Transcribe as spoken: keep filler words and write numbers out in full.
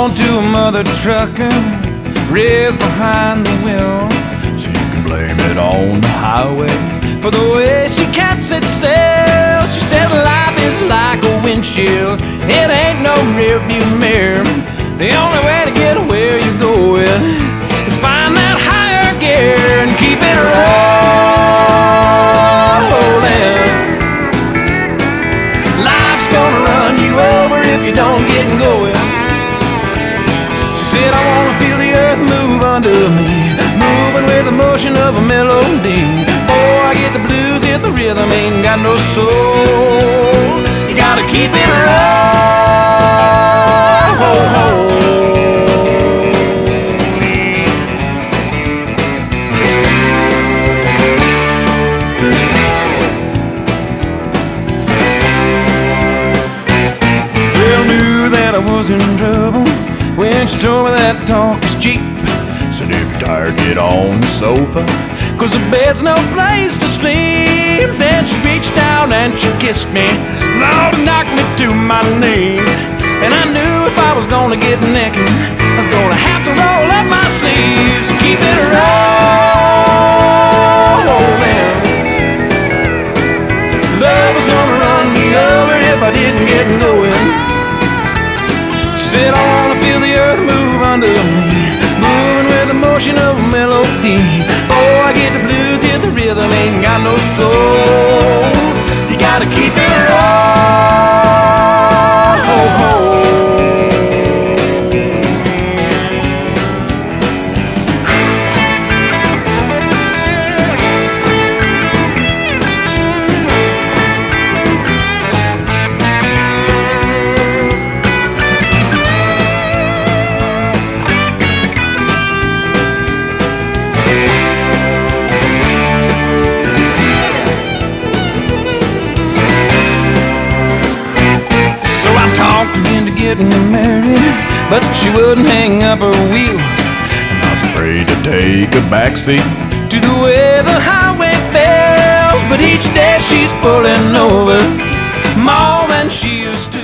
on to a mother trucker, raised behind the wheel. So you can blame it on the highway for the way she can't sit still. She said life is like a windshield, it ain't no rearview mirror. The only way to get where you're going is find that higher gear and keep it rolling. Life's gonna run you over if you don't get going. She said I wanna feel the earth move under me, moving with the motion of a melody. Oh, I get the blues, hit the rhythm, ain't got no soul. You gotta keep it rolling. I was in trouble when she told me that talk was cheap. Said if you're tired, get on the sofa, cause the bed's no place to sleep. Then she reached out and she kissed me, Lord, knocked me to my knees. And I knew if I was gonna get naked, I was gonna have to roll up my sleeves and keep it rolling. Love was gonna run me over if I didn't get going. She said I wanna feel the earth move under me, moving with the motion of a melody. Oh, I get the blues, hear the rhythm, ain't got no soul. You gotta keep it rolling. Getting married, but she wouldn't hang up her wheels, and I was afraid to take a backseat to the way the highway feels. But each day she's pulling over more than she used to.